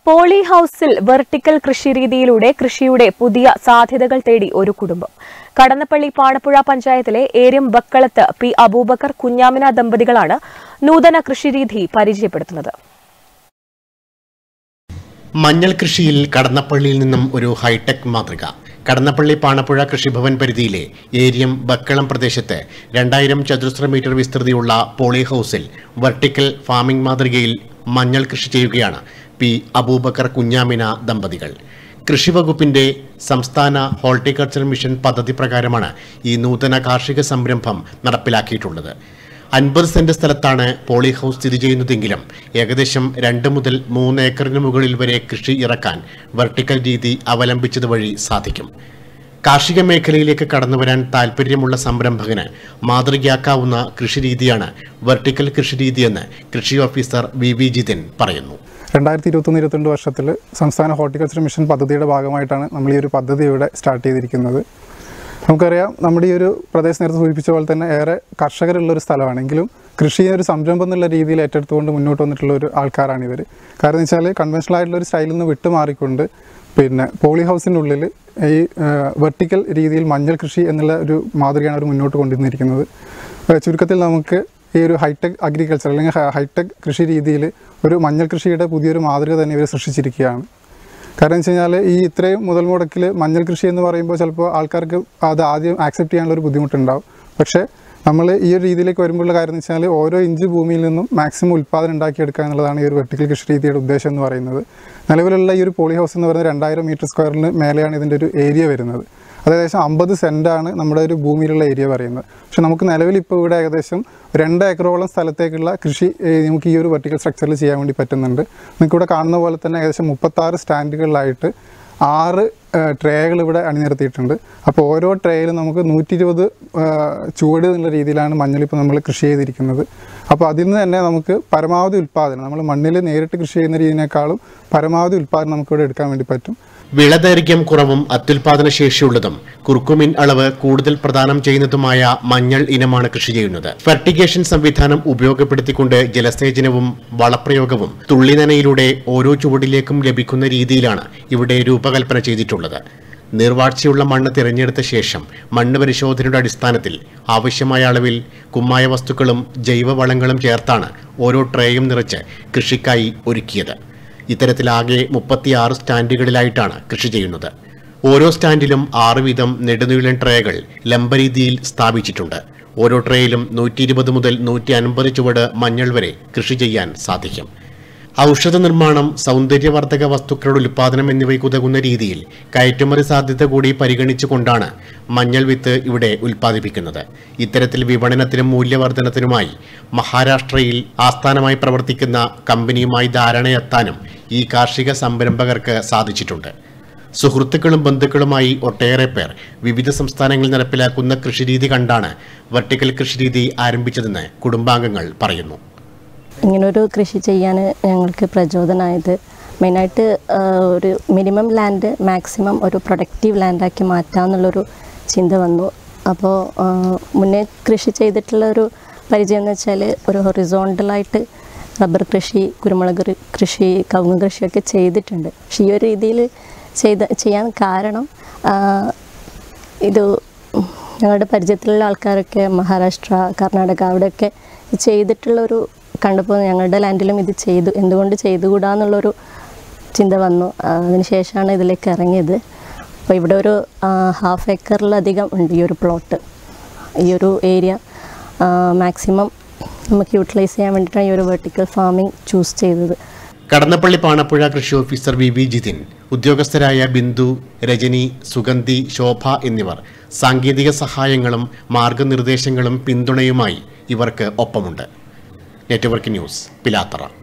Poly ഹൌസിൽ vertical കൃഷിരീതിയിലൂടെ കൃഷിയുടെ പുതിയ സാധ്യതകൾ തേടി ഒരു കുടുംബം. കടന്നപ്പള്ളി പാണപ്പുഴ പഞ്ചായത്തിലെ ഏര്യം ബക്കളത്ത് പി അബൂബക്കർ കുഞ്ഞാമിന ദമ്പതികളാണ് നൂതന കൃഷിരീതി പരിചയപ്പെടുത്തുന്നത്. മഞ്ഞൾ കൃഷിയിൽ കടന്നപ്പള്ളിയിൽ നിന്നും ഒരു ഹൈടെക് മാതൃക. കടന്നപ്പള്ളി പാണപ്പുഴ കൃഷിഭവൻ പരിധിയിലെ ഏര്യം ബക്കളം പ്രദേശത്ത് 2000 ചതുരശ്ര മീറ്റർ വിസ്തൃതിയുള്ള പോളി ഹൌസിൽ വെർട്ടിക്കൽ ഫാമിംഗ് മാതൃകയിൽ മഞ്ഞൾ കൃഷി ചെയ്യുകയാണ് പി അബൂബക്കർ കുഞ്ഞാമിന ദമ്പതികൾ. കൃഷിവകുപ്പിന്റെ സംസ്ഥാന ഹോർട്ടിക്കൾച്ചർ മിഷൻ പദ്ധതി പ്രകാരമാണ് ഈ നൂതന കാർഷിക സംരംഭം നടപ്പിലാക്കിയിട്ടുള്ളത്. 50 സെന്റ് സ്ഥലത്താണ് പോളി ഹൌസ് സ്ഥിതി ചെയ്യുന്നതെങ്കിലും ഏകദേശം 2 മുതൽ 3 ഏക്കറിന് മുകളിൽ വരെ കൃഷി ഇറക്കാൻ വെർട്ടിക്കൽ രീതി അവലംബിച്ചത് വഴി സാധിക്കും. കാർഷിക മേഖലയിലേക്ക് കടന്നുവരാൻ താൽപ്പര്യമുള്ള സംരംഭകന് മാതൃകയാക്കാവുന്ന കൃഷിരീതിയാണ് വെർട്ടിക്കൽ കൃഷിരീതിയെന്ന് കൃഷി ഓഫീസർ വി ജിതിൻ പറയുന്നു. 2021-22 വർഷത്തിൽ സംസ്ഥാന ഹോർട്ടിക്കൾച്ചർ മിഷൻ പദ്ധതിയുടെ ഭാഗമായിട്ടാണ് നമ്മൾ ഈ ഒരു പദ്ധതി ഇവിടെ സ്റ്റാർട്ട് ചെയ്തിരിക്കുന്നത്. നമുക്കറിയാം, നമ്മുടെ ഈ ഒരു പ്രദേശം നേരത്തെ സൂചിപ്പിച്ച പോലെ തന്നെ ഏറെ കർഷകരുള്ളൊരു സ്ഥലമാണെങ്കിലും കൃഷിയെ ഒരു സംരംഭം എന്നുള്ള രീതിയിൽ ഏറ്റെടുത്തുകൊണ്ട് മുന്നോട്ട് വന്നിട്ടുള്ള ഒരു ആൾക്കാരാണ് ഇവർ. കാരണം എന്ന് വെച്ചാൽ കൺവെൻഷണൽ ആയിട്ടുള്ള ഒരു സ്റ്റൈലിൽ നിന്ന് വിട്ടുമാറിക്കൊണ്ട് പോളി ഹൗസിൻ്റെ ഉള്ളിൽ ഈ വെർട്ടിക്കൽ രീതിയിൽ മഞ്ഞൾ കൃഷി എന്നുള്ള ഒരു മാതൃകയാണ് അവർ മുന്നോട്ട് കൊണ്ടുവന്നിരിക്കുന്നത്. ചുരുക്കത്തിൽ നമുക്ക് ഈ ഒരു ഹൈടെക് അഗ്രികൾച്ചർ അല്ലെങ്കിൽ ഹൈടെക് കൃഷി രീതിയിൽ ഒരു മഞ്ഞൾ കൃഷിയുടെ പുതിയൊരു മാതൃക തന്നെ ഇവർ സൃഷ്ടിച്ചിരിക്കുകയാണ്. കാരണം എന്ന് വെച്ച് കഴിഞ്ഞാൽ ഈ ഇത്രയും മുതൽ മുടക്കിൽ മഞ്ഞൾ കൃഷി എന്ന് പറയുമ്പോൾ ചിലപ്പോൾ ആൾക്കാർക്ക് അത് ആദ്യം ആക്സെപ്റ്റ് ചെയ്യാനുള്ളൊരു ബുദ്ധിമുട്ടുണ്ടാവും. പക്ഷേ നമ്മൾ ഈ ഒരു രീതിയിലേക്ക് വരുമ്പോഴുള്ള കാര്യം എന്ന് വെച്ചാൽ ഓരോ ഇഞ്ച് ഭൂമിയിൽ നിന്നും മാക്സിമം ഉൽപ്പാദനം ഉണ്ടാക്കിയെടുക്കുക എന്നുള്ളതാണ് ഈ ഒരു വെർട്ടിക്കൽ കൃഷി രീതിയുടെ ഉദ്ദേശം എന്ന് പറയുന്നത്. നിലവിലുള്ള ഈ ഒരു പോളി ഹൗസ് എന്ന് പറയുന്നത് 2000 മീറ്റർ സ്ക്വയറിന് മേലെയാണ് ഇതിൻ്റെ ഒരു ഏരിയ വരുന്നത്. അത് ഏകദേശം 50 സെൻറ്റാണ് നമ്മുടെ ഒരു ഭൂമിയിലുള്ള ഏരിയ പറയുന്നത്. പക്ഷേ നമുക്ക് നിലവിൽ ഇപ്പോൾ ഇവിടെ ഏകദേശം 2 ഏക്കറോളം സ്ഥലത്തേക്കുള്ള കൃഷി നമുക്ക് ഈ ഒരു വെർട്ടിക്കൽ സ്ട്രക്ചറിൽ ചെയ്യാൻ വേണ്ടി പറ്റുന്നുണ്ട്. നിങ്ങൾക്കിവിടെ കാണുന്ന പോലെ തന്നെ ഏകദേശം 36 സ്റ്റാൻഡുകളിലായിട്ട് 6 ട്രേകൾ ഇവിടെ അണിനിരത്തിയിട്ടുണ്ട്. അപ്പോൾ ഓരോ ട്രേയിലും നമുക്ക് 120 ചുവട് എന്നുള്ള രീതിയിലാണ് മഞ്ഞളിപ്പോൾ നമ്മൾ കൃഷി ചെയ്തിരിക്കുന്നത്. അപ്പോൾ അതിൽ നിന്ന് തന്നെ നമുക്ക് പരമാവധി ഉൽപ്പാദനം, നമ്മൾ മണ്ണിൽ നേരിട്ട് കൃഷി ചെയ്യുന്ന രീതിയിനേക്കാളും പരമാവധി ഉൽപ്പാദനം നമുക്കിവിടെ എടുക്കാൻ വേണ്ടി പറ്റും. വിളദൈർഘ്യം കുറവും അത്യുൽപാദന ശേഷിയുള്ളതും കുർക്കുമിൻ അളവ് കൂടുതൽ പ്രദാനം ചെയ്യുന്നതുമായ മഞ്ഞൾ ഇനമാണ് കൃഷി ചെയ്യുന്നത്. ഫെർട്ടിഗേഷൻ സംവിധാനം ഉപയോഗപ്പെടുത്തിക്കൊണ്ട് ജലസേചനവും വളപ്രയോഗവും തുള്ളിനനയിലൂടെ ഓരോ ചുവടിലേക്കും ലഭിക്കുന്ന രീതിയിലാണ് ഇവിടെ രൂപകൽപ്പന ചെയ്തിട്ടുള്ളത്. നീർവാഴ്ചയുള്ള മണ്ണ് തിരഞ്ഞെടുത്ത ശേഷം മണ്ണ് പരിശോധനയുടെ അടിസ്ഥാനത്തിൽ ആവശ്യമായ അളവിൽ കുമ്മായ വസ്തുക്കളും ജൈവവളങ്ങളും ചേർത്താണ് ഓരോ ട്രേയും നിറച്ച് കൃഷിക്കായി ഒരുക്കിയത്. ഇത്തരത്തിലാകെ 36 സ്റ്റാൻഡുകളിലായിട്ടാണ് കൃഷി ചെയ്യുന്നത്. ഓരോ സ്റ്റാൻഡിലും 6 വീതം നെടുനീളൻ ട്രേകൾ ലംബരീതിയിൽ സ്ഥാപിച്ചിട്ടുണ്ട്. ഓരോ ട്രേയിലും 120 മുതൽ 150 ചുവട് മഞ്ഞൾ വരെ കൃഷി ചെയ്യാൻ സാധിക്കും. ഔഷധ നിർമ്മാണം, സൗന്ദര്യവർദ്ധക വസ്തുക്കളുടെ ഉൽപ്പാദനം എന്നിവയ്ക്കുതകുന്ന രീതിയിൽ കയറ്റുമതി സാധ്യത കൂടി പരിഗണിച്ചുകൊണ്ടാണ് മഞ്ഞൾ വിത്ത് ഇവിടെ ഉൽപ്പാദിപ്പിക്കുന്നത്. ഇത്തരത്തിൽ വിപണനത്തിനും മൂല്യവർദ്ധനത്തിനുമായി മഹാരാഷ്ട്രയിൽ ആസ്ഥാനമായി പ്രവർത്തിക്കുന്ന കമ്പനിയുമായി ധാരണയെത്താനും ഈ കാർഷിക സംരംഭകർക്ക് സാധിച്ചിട്ടുണ്ട്. സുഹൃത്തുക്കളും ബന്ധുക്കളുമായി ഒട്ടേറെ പേർ വിവിധ സംസ്ഥാനങ്ങളിൽ നടപ്പിലാക്കുന്ന കൃഷിരീതി കണ്ടാണ് വെർട്ടിക്കൽ കൃഷിരീതി ആരംഭിച്ചതെന്ന് കുടുംബാംഗങ്ങൾ പറയുന്നു. ഇങ്ങനൊരു കൃഷി ചെയ്യാൻ ഞങ്ങൾക്ക് പ്രചോദനമായത് മെയിനായിട്ട് ഒരു മിനിമം ലാൻഡ് മാക്സിമം ഒരു പ്രൊഡക്റ്റീവ് ലാൻഡാക്കി മാറ്റാമെന്നുള്ളൊരു ചിന്ത വന്നു. അപ്പോൾ മുന്നേ കൃഷി ചെയ്തിട്ടുള്ളൊരു പരിചയം എന്ന് വെച്ചാൽ ഒരു ഹൊറിസോണ്ടലായിട്ട് റബ്ബർ കൃഷി, കുരുമുളക് കൃഷി, കവുങ്ങ് കൃഷിയൊക്കെ ചെയ്തിട്ടുണ്ട്. പക്ഷേ ഈ ഒരു രീതിയിൽ ചെയ്യാൻ കാരണം ഇത് ഞങ്ങളുടെ പരിചയത്തിലുള്ള ആൾക്കാരൊക്കെ മഹാരാഷ്ട്ര, കർണാടക അവിടെയൊക്കെ ചെയ്തിട്ടുള്ളൊരു കണ്ടപ്പോൾ ഞങ്ങളുടെ ലാൻഡിലും ഇത് എന്തുകൊണ്ട് ചെയ്തുകൂടാന്നുള്ളൊരു ചിന്ത വന്നു. അതിനുശേഷമാണ് ഇതിലേക്ക് ഇറങ്ങിയത്. അപ്പോൾ ഇവിടെ ഒരു 1/2 ഏക്കറിലധികം ഉണ്ട് ഈ ഒരു പ്ലോട്ട്. ഈ ഒരു ഏരിയ മാക്സിമം നമുക്ക് യൂട്ടിലൈസ് ചെയ്യാൻ വേണ്ടിയിട്ടാണ് ഈ ഒരു വെർട്ടിക്കൽ ഫാമിംഗ് ചൂസ് ചെയ്തത്. കടന്നപ്പള്ളി പാണപ്പുഴ കൃഷി ഓഫീസർ വി ജിതിൻ, ഉദ്യോഗസ്ഥരായ ബിന്ദു, രജനി, സുഗന്ധി, ശോഭ എന്നിവർ സാങ്കേതിക സഹായങ്ങളും മാർഗനിർദ്ദേശങ്ങളും പിന്തുണയുമായി ഇവർക്ക് ഒപ്പമുണ്ട്. Network news, Pilathara.